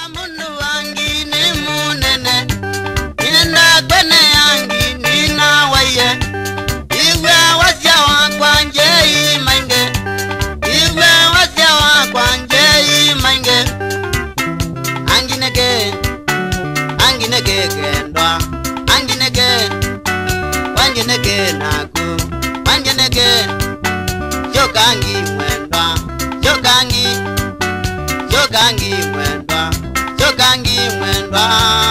Munu wangi ni munene, nina kwene yangi nina waye. Iwe wasya wakwa njei mainge, iwe wasya wakwa njei mainge. Anginege, anginege kendwa, anginege, wanginege naku, wanginege. Jogangi mwendwa, jogangi mwendwa, jogangi mwendwa.